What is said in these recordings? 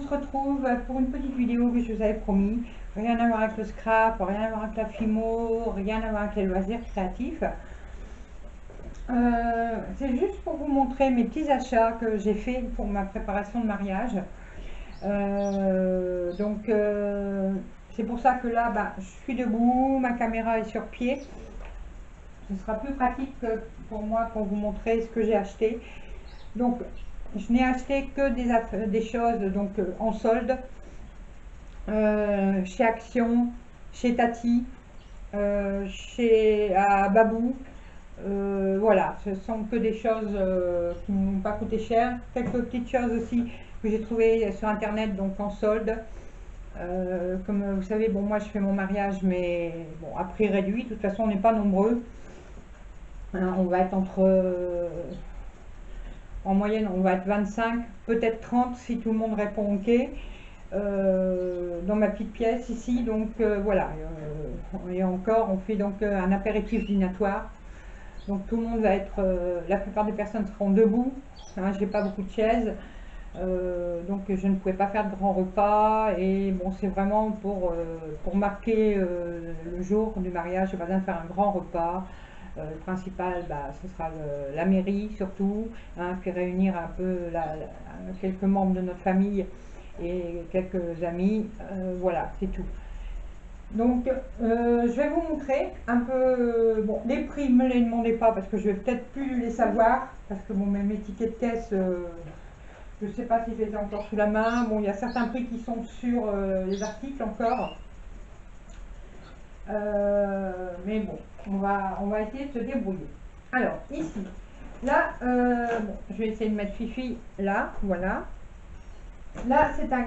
se retrouve pour une petite vidéo que je vous avais promis. Rien à voir avec le scrap, rien à voir avec la fimo, rien à voir avec les loisirs créatifs. C'est juste pour vous montrer mes petits achats que j'ai fait pour ma préparation de mariage. C'est pour ça que là, je suis debout, ma caméra est sur pied. Ce sera plus pratique pour moi pour vous montrer ce que j'ai acheté. Donc, je n'ai acheté que des choses donc, en solde, chez Action, chez Tati, à Babou. Voilà, ce sont que des choses qui ne m'ont pas coûté cher. Quelques petites choses aussi que j'ai trouvées sur internet, donc en solde. Comme vous savez, bon, moi je fais mon mariage, mais bon, à prix réduit. De toute façon, on n'est pas nombreux. Hein, on va être en moyenne, on va être 25, peut-être 30 si tout le monde répond OK. Dans ma petite pièce ici, donc voilà. Et encore, on fait donc un apéritif dînatoire. Donc tout le monde va être, la plupart des personnes seront debout. Hein, j'ai pas beaucoup de chaises. Donc je ne pouvais pas faire de grand repas et bon, c'est vraiment pour marquer le jour du mariage. J'ai pas besoin de faire un grand repas. Le principal, ce sera la mairie surtout, hein, puis réunir un peu quelques membres de notre famille et quelques amis. Voilà, c'est tout. Donc je vais vous montrer un peu, bon, les prix, ne me les demandez pas parce que je vais peut-être plus les savoir, parce que bon, mes tickets de caisse, je ne sais pas si je les ai encore sous la main. Bon, il y a certains prix qui sont sur les articles encore. Mais bon, on va essayer de se débrouiller. Alors, ici, là, bon, je vais essayer de mettre Fifi là, voilà. Là, c'est un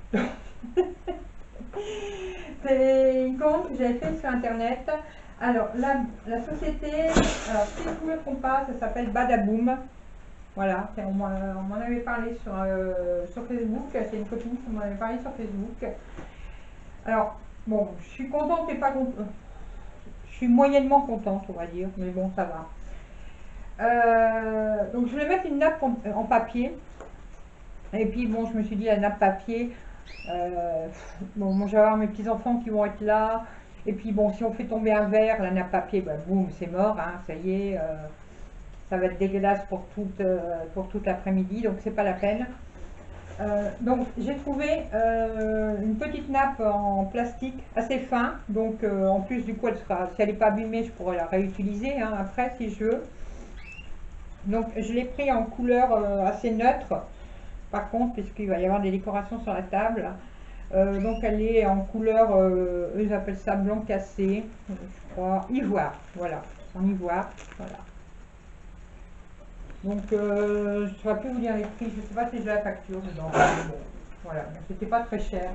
c'est une commande que j'avais fait sur internet. Alors, la société, alors si je ne me trompe pas, ça s'appelle Badaboom. Voilà, on m'en avait parlé sur Facebook. C'est une copine qui m'en avait parlé sur Facebook. Alors, bon, je suis contente et pas contente. Je suis moyennement contente, on va dire, mais bon, ça va. Donc, je voulais mettre une nappe en papier. Et puis, bon, je me suis dit, la nappe papier, bon, je vais avoir mes petits-enfants qui vont être là. Et puis, bon, si on fait tomber un verre, la nappe papier, boum, c'est mort, hein, ça y est. Ça va être dégueulasse pour toute l'après-midi, donc c'est pas la peine. Donc j'ai trouvé une petite nappe en plastique assez fin, donc en plus du coup si elle n'est pas abîmée, je pourrais la réutiliser hein, après si je veux. Donc je l'ai pris en couleur assez neutre, par contre, puisqu'il va y avoir des décorations sur la table. Donc elle est en couleur, eux ils appellent ça blanc cassé, je crois, ivoire, voilà, en ivoire, voilà. Donc, je ne saurais plus vous dire les prix, je ne sais pas si j'ai la facture dedans. Bon, voilà, c'était pas très cher.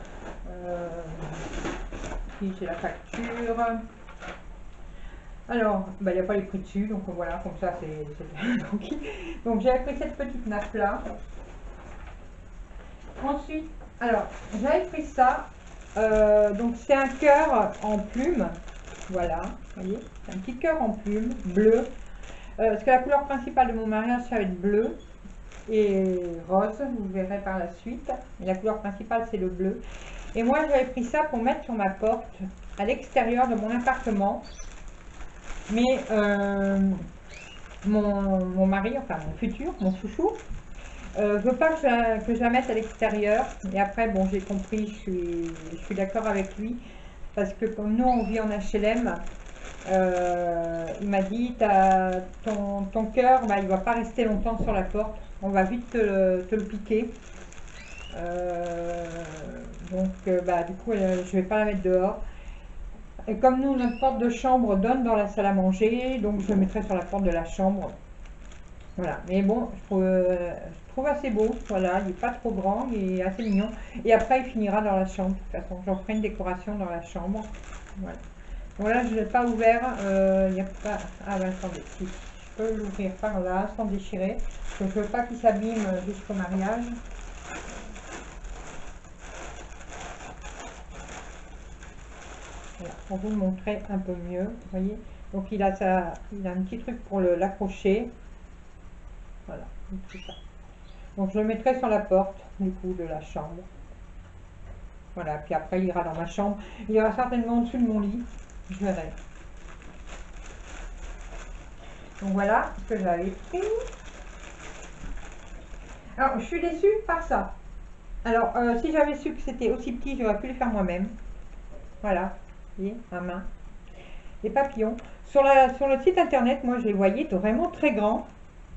Ici, j'ai la facture. Alors, il n'y a pas les prix dessus, donc voilà, comme ça, c'est tranquille. Donc, j'ai pris cette petite nappe-là. Ensuite, alors, j'avais pris ça. Donc, c'est un cœur en plume. Voilà, vous voyez, c'est un petit cœur en plume, bleu. Parce que la couleur principale de mon mariage, ça va être bleu et rose, vous verrez par la suite. Mais la couleur principale, c'est le bleu. Et moi, j'avais pris ça pour mettre sur ma porte à l'extérieur de mon appartement. Mais mon mari, enfin mon futur, mon chouchou, veut pas que je la mette à l'extérieur. Et après, bon, j'ai compris, je suis d'accord avec lui. Parce que comme nous, on vit en HLM, il m'a dit, ton cœur, il va pas rester longtemps sur la porte, on va vite te le piquer. Du coup, je vais pas la mettre dehors. Et comme nous, notre porte de chambre donne dans la salle à manger, donc je le mettrai sur la porte de la chambre. Voilà, mais bon, je trouve assez beau, voilà, il n'est pas trop grand, il est assez mignon. Et après, il finira dans la chambre, de toute façon, j'en ferai une décoration dans la chambre. Voilà. Donc là, je ne l'ai pas ouvert, il n'y a pas... Ah ben attendez, si je peux l'ouvrir par là, sans déchirer, parce que je ne veux pas qu'il s'abîme jusqu'au mariage. Voilà, pour vous le montrer un peu mieux, vous voyez. Donc il a un petit truc pour l'accrocher. Voilà, tout ça. Donc je le mettrai sur la porte. du coup, de la chambre. Voilà, puis après, il ira dans ma chambre. Il ira certainement au-dessus de mon lit. Je verrai. Donc voilà ce que j'avais pris. Alors, je suis déçue par ça. Alors, si j'avais su que c'était aussi petit, j'aurais pu le faire moi-même. Voilà, vous voyez, à main. Les papillons. Sur le site internet, moi, je les voyais vraiment très grands.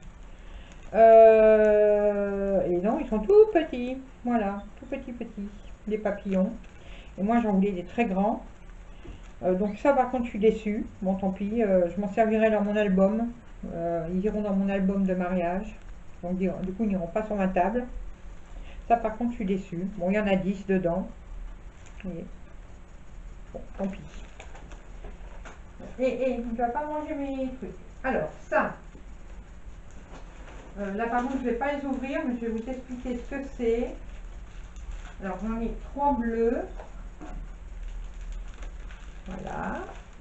Et non, ils sont tout petits. Voilà, tout petits, les papillons. Et moi, j'en voulais des très grands. Donc ça, par contre, je suis déçue. Bon, tant pis, je m'en servirai dans mon album. Ils iront dans mon album de mariage. Donc, du coup, ils n'iront pas sur ma table. Ça, par contre, je suis déçue. Bon, il y en a 10 dedans. Vous voyez. Bon, tant pis. Et tu ne vas pas manger mes trucs. Alors, ça. Là, par contre, je ne vais pas les ouvrir, mais je vais vous expliquer ce que c'est. Alors, j'en ai 3 bleus. Voilà.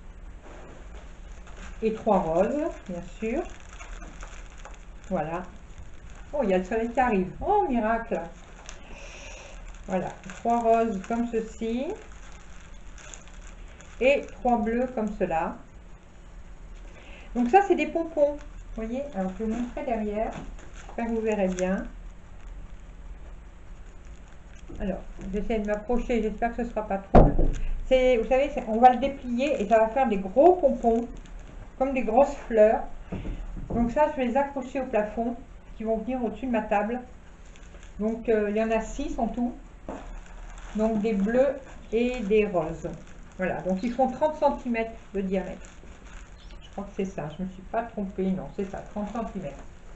Et 3 roses, bien sûr. Voilà. Oh, il y a le soleil qui arrive. Oh, miracle! Voilà. 3 roses comme ceci. Et 3 bleus comme cela. Donc ça, c'est des pompons. Vous voyez? Alors, je vais vous montrer derrière. J'espère que vous verrez bien. Alors, j'essaie de m'approcher. J'espère que ce ne sera pas trop. Vous savez, on va le déplier et ça va faire des gros pompons, comme des grosses fleurs. Donc ça, je vais les accrocher au plafond, qui vont venir au-dessus de ma table. Donc, il y en a 6 en tout. Donc, des bleus et des roses. Voilà, donc ils font 30 cm de diamètre. Je crois que c'est ça, je ne me suis pas trompée. Non, c'est ça, 30 cm.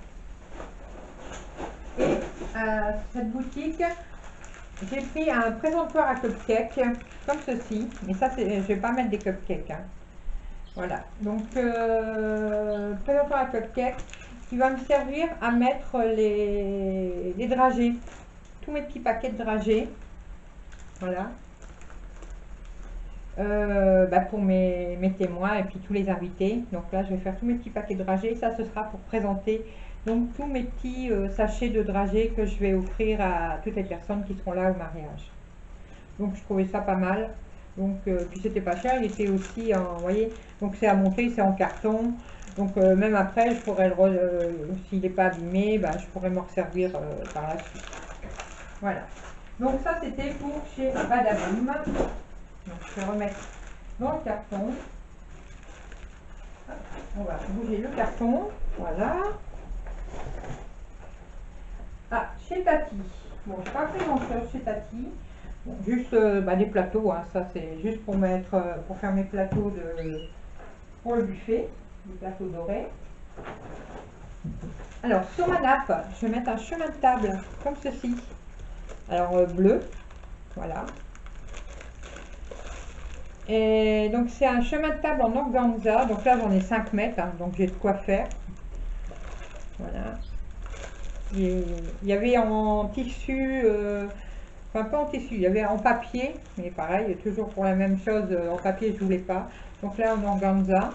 Et cette boutique, j'ai pris un présentoir à cupcakes, comme ceci. Mais ça, je ne vais pas mettre des cupcakes. Hein. Voilà, donc présentoir à cupcakes qui va me servir à mettre les dragées. Tous mes petits paquets de dragées. Voilà. Pour mes témoins et puis tous les invités. Donc là, je vais faire tous mes petits paquets de dragées. Ça, ce sera pour présenter donc tous mes petits sachets de dragées que je vais offrir à toutes les personnes qui seront là au mariage. Donc, je trouvais ça pas mal. Donc, puis c'était pas cher. Il était aussi en, vous voyez, donc c'est à monter, c'est en carton. Donc, même après, je pourrais s'il n'est pas abîmé, je pourrais m'en resservir par la suite. Voilà. Donc, ça, c'était pour chez Badaboum. Donc, je vais remettre dans le carton. On va bouger le carton. Voilà. Ah, chez Tati. Bon, je n'ai pas pris grand-chose chez Tati. Bon, juste des plateaux. Hein. Ça, c'est juste pour mettre, pour faire mes plateaux pour le buffet. Des plateaux dorés. Alors, sur ma nappe, je vais mettre un chemin de table comme ceci. Alors, bleu. Voilà. Et donc c'est un chemin de table en organza, donc là j'en ai 5 mètres, hein, donc j'ai de quoi faire. Voilà. Et il y avait en tissu, enfin pas en tissu, il y avait en papier, mais pareil, toujours pour la même chose, en papier je voulais pas. Donc là en organza.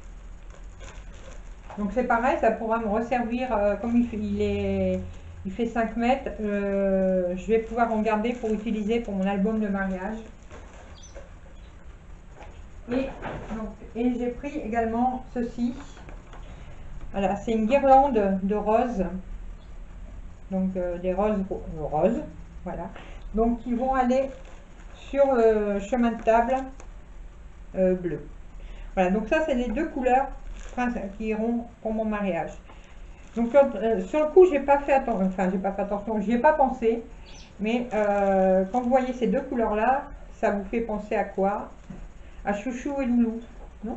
Donc c'est pareil, ça pourra me resservir, comme il fait 5 mètres, je vais pouvoir en garder pour utiliser pour mon album de mariage. Et j'ai pris également ceci. Voilà, c'est une guirlande de roses. Donc des roses roses. Voilà. Donc qui vont aller sur le chemin de table bleu. Voilà, donc ça c'est les 2 couleurs qui iront pour mon mariage. Donc sur le coup, j'ai pas fait attention, enfin j'ai pas fait attention, j'y ai pas pensé. Mais quand vous voyez ces 2 couleurs là, ça vous fait penser à quoi? À Chouchou et Loulou, non?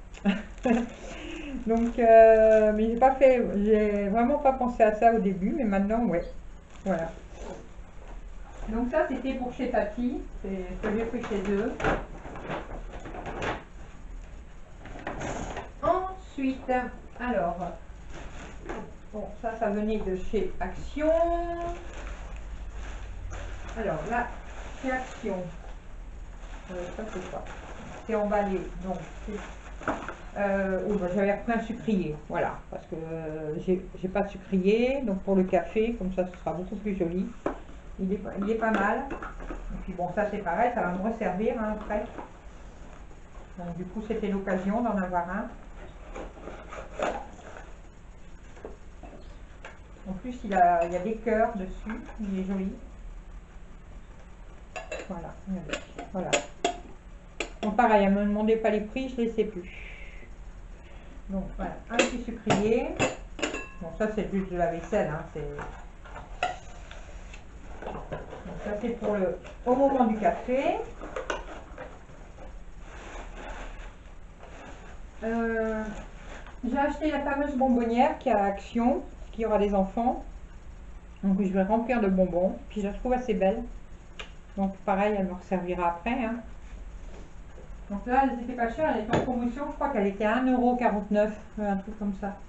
Donc, mais j'ai vraiment pas pensé à ça au début, mais maintenant, ouais, voilà. Donc ça, c'était pour chez Tati, c'est ce que j'ai pris chez eux. Ensuite, alors, bon, ça venait de chez Action. Alors là, chez Action, ça c'est quoi? C'est emballé, donc j'avais repris un sucrier, voilà, parce que j'ai pas de sucrier, donc pour le café, comme ça ce sera beaucoup plus joli. il est pas mal. Et puis bon, ça c'est pareil, ça va me resservir hein, après. Donc du coup, c'était l'occasion d'en avoir un. En plus, il y a des cœurs dessus, il est joli. Voilà, voilà. Donc pareil, elle ne me demandait pas les prix, je ne les sais plus. Donc voilà, un petit sucrier. Bon, ça c'est juste de la vaisselle, hein, donc ça c'est pour au moment du café. J'ai acheté la fameuse bonbonnière qui a Action, qui aura des enfants. Donc je vais remplir de bonbons. Puis je la trouve assez belle. Donc pareil, elle me resservira après. Hein. Donc là, elle n'était pas chère, elle était en promotion. Je crois qu'elle était à 1,49 €, un truc comme ça.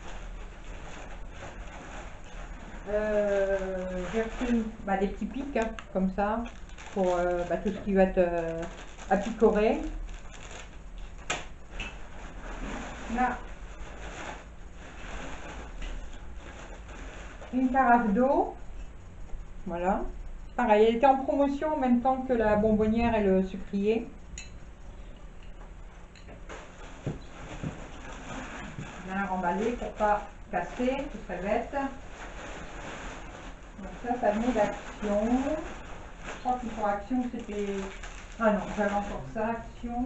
J'ai reçu des petits pics, hein, comme ça, pour tout ce qui va être à picorer. Là, une carafe d'eau. Voilà. Pareil, elle était en promotion en même temps que la bonbonnière et le sucrier. Bien remballé pour pas casser, ce serait bête. Donc ça venait d'Action. Je crois que pour Action c'était... Ah non, j'avais encore ça, Action.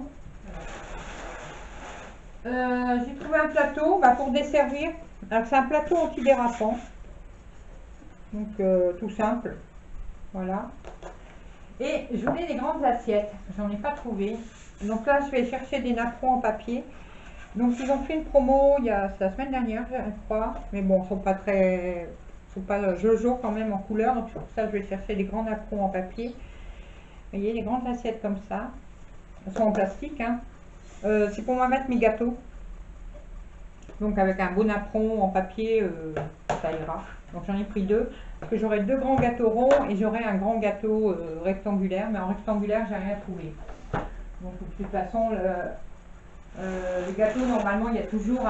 J'ai trouvé un plateau pour desservir. Alors c'est un plateau antidérapant. Donc tout simple. Voilà. Et je voulais des grandes assiettes. J'en ai pas trouvé. Donc là je vais chercher des napperons en papier. Donc ils ont fait une promo il y a la semaine dernière, je crois. Mais bon, ils sont pas très... Ils sont pas jojo quand même en couleur. Donc pour ça je vais chercher des grands napperons en papier. Vous voyez, les grandes assiettes comme ça. Elles sont en plastique. Hein. C'est pour moi mettre mes gâteaux. Donc avec un beau napperon en papier, ça ira. Donc j'en ai pris deux. Parce que j'aurai deux grands gâteaux ronds et j'aurai un grand gâteau rectangulaire. Mais en rectangulaire, j'ai rien trouvé. Donc de toute façon, le gâteau, normalement, il y a toujours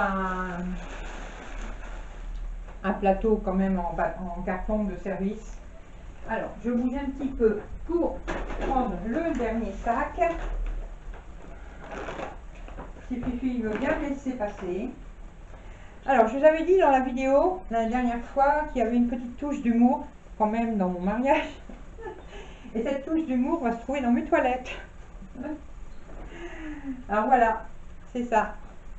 un plateau quand même en carton de service. Alors, je bouge un petit peu pour prendre le dernier sac. Si Fifi veut bien me laisser passer. Alors, je vous avais dit dans la vidéo, la dernière fois, qu'il y avait une petite touche d'humour, quand même, dans mon mariage. Et cette touche d'humour va se trouver dans mes toilettes. Alors voilà, c'est ça.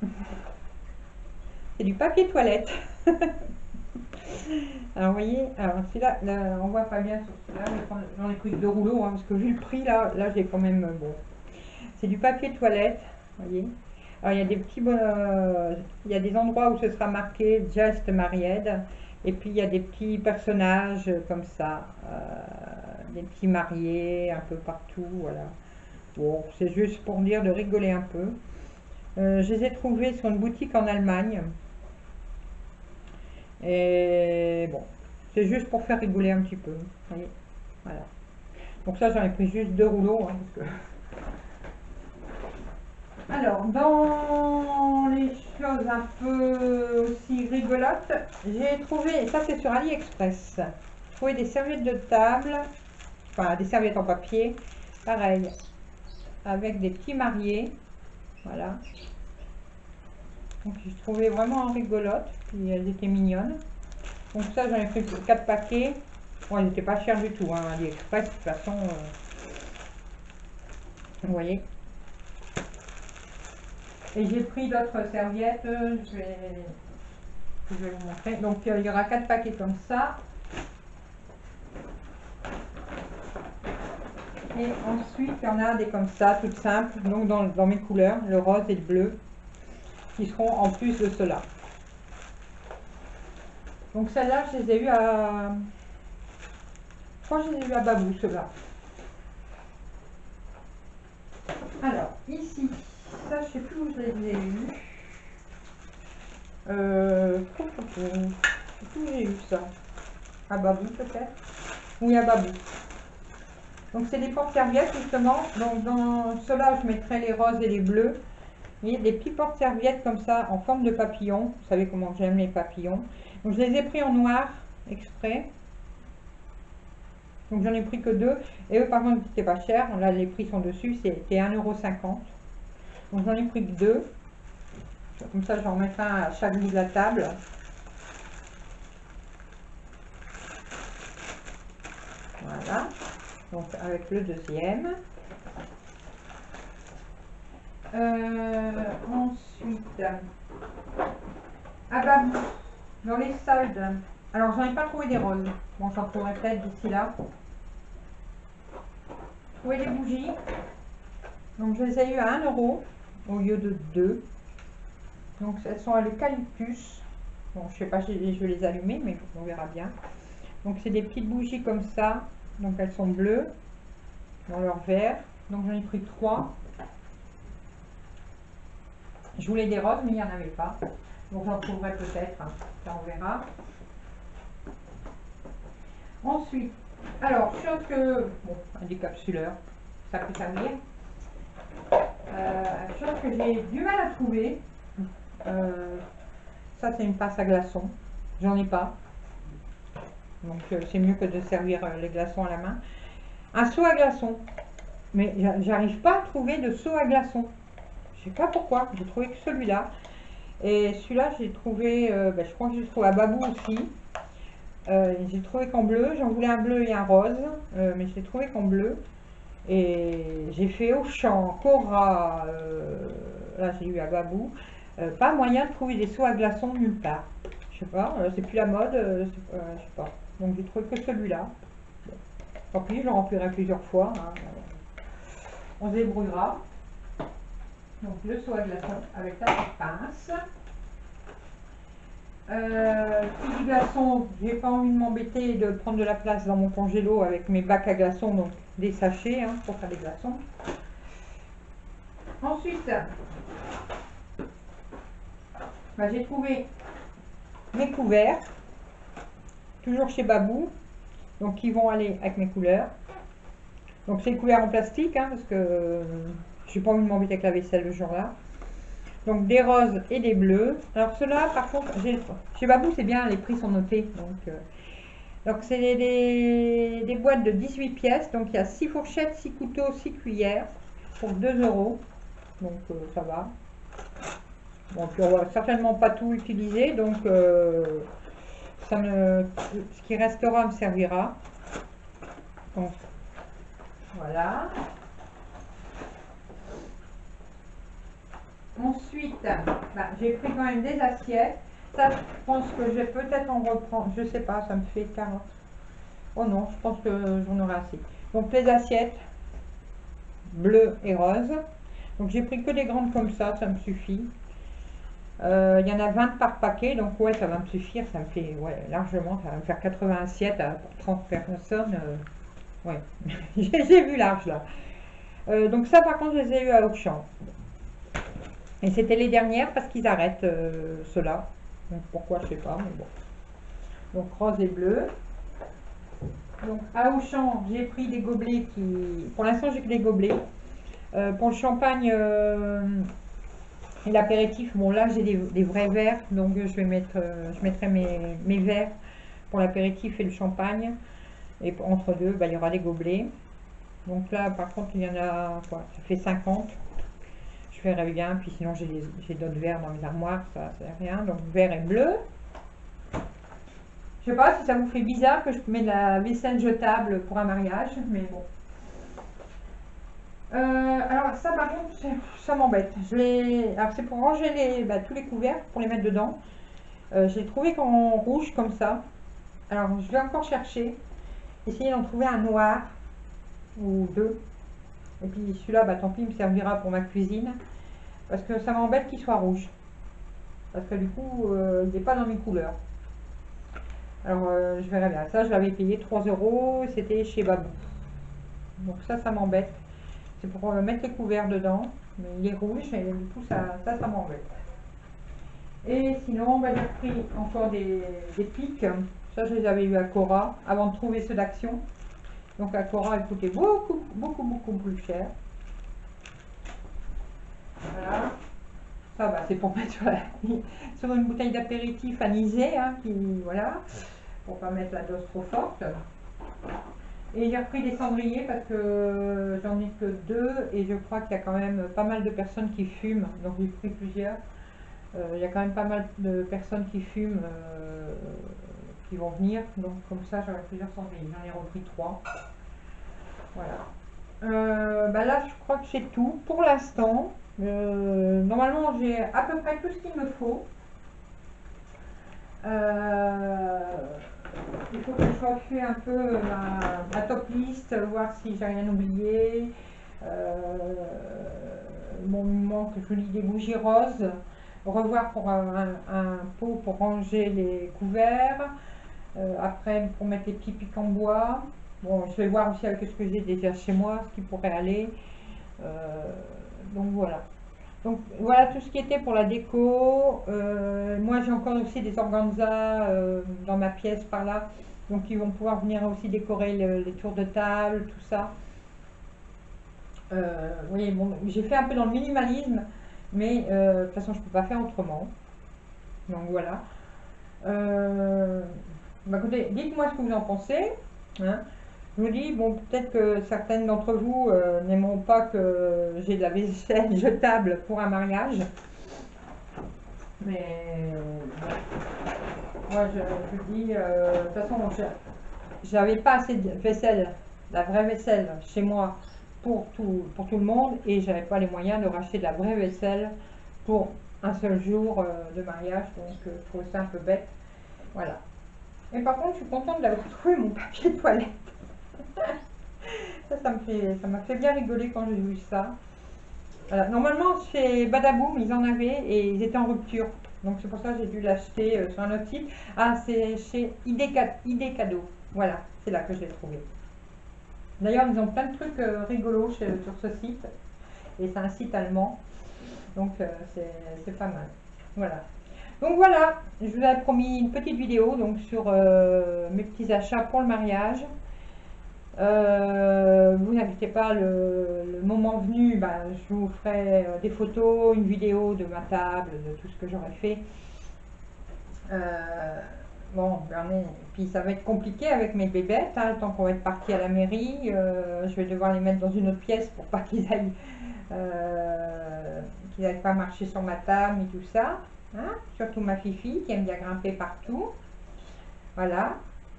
C'est du papier toilette. Alors, vous voyez, alors celui-là, on voit pas bien sur celui-là, j'en ai pris que 2 rouleaux, hein, parce que vu le prix, là j'ai quand même, bon. C'est du papier toilette, vous voyez. Alors, il y a des petits, il y a des endroits où ce sera marqué Just Married, et puis il y a des petits personnages comme ça, des petits mariés un peu partout, voilà. Bon, c'est juste pour dire de rigoler un peu. Je les ai trouvés sur une boutique en Allemagne. Et bon, c'est juste pour faire rigoler un petit peu. Vous voyez, voilà. Donc ça, j'en ai pris juste 2 rouleaux. Hein, parce que... Alors, dans les choses un peu aussi rigolotes, j'ai trouvé, et ça c'est sur AliExpress, j'ai trouvé des serviettes de table, enfin des serviettes en papier, pareil, avec des petits mariés, voilà. Donc je trouvais vraiment rigolotes, puis elles étaient mignonnes. Donc ça j'en ai pris 4 paquets, bon elles n'étaient pas chères du tout, hein, AliExpress de toute façon, vous voyez. Et j'ai pris d'autres serviettes, je vais vous montrer. Donc il y aura 4 paquets comme ça. Et ensuite il y en a des comme ça, toutes simples, donc dans mes couleurs, le rose et le bleu, qui seront en plus de cela. Donc celles-là, je les ai eues à... Je crois que je les ai eues à Babou, ceux-là. Alors, ici, ça, je sais plus où je les ai eues. Je sais plus où j'ai eu ça. À Babou, peut-être. Oui, à Babou. Donc, c'est des porte-serviettes, justement. Donc, dans ceux-là, je mettrai les roses et les bleus. Vous voyez, des petits porte-serviettes comme ça, en forme de papillon. Vous savez comment j'aime les papillons. Donc, je les ai pris en noir, exprès. Donc j'en ai pris que 2. Et eux par contre c'était pas cher. Là les prix sont dessus, c'était 1,50 €. Donc j'en ai pris que 2. Comme ça j'en remettrai un à chaque bout de la table. Voilà. Donc avec le deuxième. Ensuite, ah bah, dans les soldes, alors j'en ai pas trouvé des roses. Bon, j'en trouverai peut-être d'ici là. Trouvé des bougies. Donc je les ai eu à 1 € au lieu de 2. Donc elles sont à l'eucalyptus. Bon, je sais pas si je vais les allumer, mais on verra bien. Donc c'est des petites bougies comme ça. Donc elles sont bleues dans leur verre. Donc j'en ai pris 3. Je voulais des roses, mais il n'y en avait pas. Donc j'en trouverai peut-être. Hein. Ça, on verra. Ensuite, alors, chose que... Bon, un décapsuleur, ça peut servir. Chose que j'ai du mal à trouver. Ça, c'est une passe à glaçons. J'en ai pas. Donc c'est mieux que de servir les glaçons à la main. Un seau à glaçons. Mais j'arrive pas à trouver de seau à glaçons. Je sais pas pourquoi, j'ai trouvé que celui-là. Et celui-là, j'ai trouvé, je crois que j'ai trouvé à Babou aussi. J'ai trouvé qu'en bleu, j'en voulais un bleu et un rose, mais j'ai trouvé qu'en bleu. Et j'ai fait Auchan, Cora, là j'ai eu à Babou. Pas moyen de trouver des seaux à glaçons nulle part. Je sais pas, c'est plus la mode, je sais pas. Donc j'ai trouvé que celui-là. Tant pis, je le remplirai plusieurs fois. Hein. On se débrouillera. Donc le seau à glaçons avec la petite pince. Qui dit glaçons, j'ai pas envie de m'embêter de prendre de la place dans mon congélo avec mes bacs à glaçons, donc des sachets hein, pour faire des glaçons. Ensuite, j'ai trouvé mes couverts, toujours chez Babou, donc qui vont aller avec mes couleurs. Donc c'est des couverts en plastique, hein, parce que j'ai pas envie de m'embêter avec la vaisselle le jour-là. Donc des roses et des bleus. Alors ceux-là, par contre, chez Babou, c'est bien, les prix sont notés. Donc c'est des boîtes de 18 pièces. Donc il y a 6 fourchettes, 6 couteaux, 6 cuillères pour 2 €. Donc ça va. Bon, puis on va certainement pas tout utiliser. Donc ce qui restera me servira. Donc voilà. Ensuite, j'ai pris quand même des assiettes. Ça, je pense que je vais peut-être en reprendre. Je sais pas, ça me fait 40. Oh non, je pense que j'en aurai assez. Donc les assiettes bleues et roses. Donc j'ai pris que des grandes comme ça me suffit. Il y en a 20 par paquet, donc ouais, ça va me suffire. Ça me fait largement, ça va me faire 80 assiettes pour 30 personnes. Ouais, j'ai vu large là. Donc ça, par contre, je les ai eu à Auchan. Et c'était les dernières parce qu'ils arrêtent ceux-là. Donc pourquoi, je sais pas, mais bon. Donc rose et bleu. Donc à Auchan, j'ai pris des gobelets qui... Pour l'instant, j'ai que des gobelets. Pour le champagne et l'apéritif, bon là j'ai des vrais verres. Donc je mettrai mes verres pour l'apéritif et le champagne. Et entre deux, il y aura des gobelets. Donc là, par contre, il y en a, quoi, ça fait 50. Je verrai bien, puis sinon j'ai d'autres verres dans mes armoires, ça sert à rien. Donc vert et bleu. Je sais pas si ça vous fait bizarre que je mets de la vaisselle jetable pour un mariage, mais bon. Alors ça par contre, ça m'embête. Alors c'est pour ranger tous les couverts, pour les mettre dedans. J'ai trouvé qu'en rouge comme ça. Alors je vais encore chercher, essayer d'en trouver un noir ou deux. Et puis celui-là, tant pis, il me servira pour ma cuisine. Parce que ça m'embête qu'il soit rouge. Parce que du coup, il n'est pas dans mes couleurs. Alors, je verrai bien. Ça, je l'avais payé 3 €. C'était chez Babou. Donc ça m'embête. C'est pour mettre les couverts dedans. Mais il est rouge et du coup, ça m'embête. Et sinon, j'ai pris encore des pics. Ça, je les avais eu à Cora avant de trouver ceux d'Action. Donc à Cora, ils coûtaient beaucoup plus cher. Voilà. Ça, c'est pour mettre sur une bouteille d'apéritif anisée, hein, voilà, pour pas mettre la dose trop forte. Et j'ai repris des cendriers parce que j'en ai que 2 et je crois qu'il y a quand même pas mal de personnes qui fument. Donc j'ai pris plusieurs. Il y a quand même pas mal de personnes qui fument qui vont venir. Donc comme ça j'aurai plusieurs cendriers. J'en ai repris 3. Voilà. Bah là je crois que c'est tout pour l'instant. Normalement j'ai à peu près tout ce qu'il me faut. Il faut que je refais un peu ma top list, voir si j'ai rien oublié. Bon, il me manque, je vous dis, des bougies roses. Revoir pour un pot pour ranger les couverts. Après, pour mettre les petits pics en bois. Bon, je vais voir aussi avec ce que j'ai déjà chez moi, ce qui pourrait aller. Donc voilà. Donc voilà tout ce qui était pour la déco. Moi j'ai encore aussi des organzas dans ma pièce par là. Donc ils vont pouvoir venir aussi décorer les tours de table, tout ça. Oui, bon, j'ai fait un peu dans le minimalisme, mais de toute façon je ne peux pas faire autrement. Donc voilà. Bah, écoutez, dites-moi ce que vous en pensez. Hein. Je vous dis, bon, peut-être que certaines d'entre vous n'aimeront pas que j'ai de la vaisselle jetable pour un mariage. Mais moi, je vous dis, de toute façon, j'avais pas assez de vaisselle, la vraie vaisselle, chez moi pour tout le monde. Et j'avais pas les moyens de racheter de la vraie vaisselle pour un seul jour de mariage. Donc, je trouve ça un peu bête. Voilà. Et par contre, je suis contente d'avoir trouvé mon papier toilette. Ça m'a fait bien rigoler quand j'ai vu ça. Voilà. Normalement, chez Badaboom, ils en avaient et ils étaient en rupture. Donc c'est pour ça que j'ai dû l'acheter sur un autre site. Ah, c'est chez ID Cadeau. Voilà, c'est là que je l'ai trouvé. D'ailleurs, ils ont plein de trucs rigolos sur ce site. Et c'est un site allemand. Donc c'est pas mal. Voilà. Donc voilà, je vous avais promis une petite vidéo donc, sur mes petits achats pour le mariage. Vous n'inquiétez pas, le moment venu, ben, je vous ferai des photos, une vidéo de ma table, de tout ce que j'aurais fait. Bon, puis ça va être compliqué avec mes bébêtes, hein, le temps qu'on va être parti à la mairie. Je vais devoir les mettre dans une autre pièce pour pas qu'ils aillent pas marcher sur ma table et tout ça. Hein, surtout ma fifi qui aime bien grimper partout. Voilà.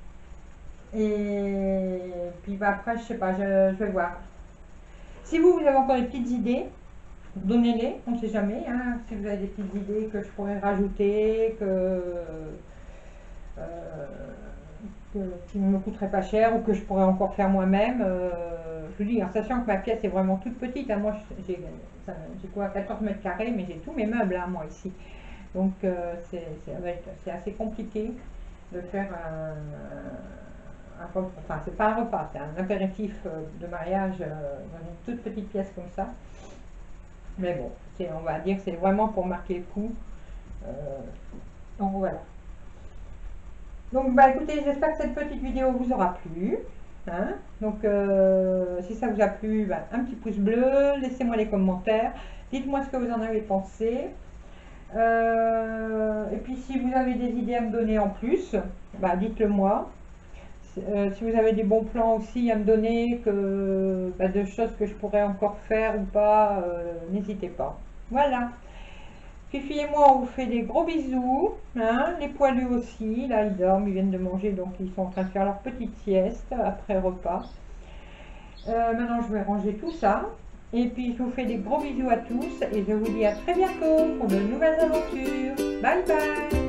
Et puis bah, après, je sais pas, je vais voir. Si vous avez encore des petites idées, donnez-les, on ne sait jamais. Hein, si vous avez des petites idées que je pourrais rajouter, qui ne me coûterait pas cher ou que je pourrais encore faire moi-même. Je vous dis, en sachant que ma pièce est vraiment toute petite. Hein, moi, j'ai quoi, 14 mètres carrés, mais j'ai tous mes meubles, hein, moi, ici. Donc, c'est assez compliqué de faire enfin, c'est pas un repas, c'est un apéritif de mariage dans une toute petite pièce comme ça. Mais bon, on va dire que c'est vraiment pour marquer le coup. Donc voilà. Donc bah écoutez, j'espère que cette petite vidéo vous aura plu. Hein. Donc si ça vous a plu, bah, un petit pouce bleu, laissez-moi les commentaires, dites-moi ce que vous en avez pensé. Et puis si vous avez des idées à me donner en plus, bah, dites-le moi. Si vous avez des bons plans aussi à me donner, bah, de choses que je pourrais encore faire ou pas, n'hésitez pas. Voilà. Fifi et moi, on vous fait des gros bisous. Hein, les poilus aussi, là ils dorment, ils viennent de manger, donc ils sont en train de faire leur petite sieste après repas. Maintenant, je vais ranger tout ça. Et puis, je vous fais des gros bisous à tous et je vous dis à très bientôt pour de nouvelles aventures. Bye bye!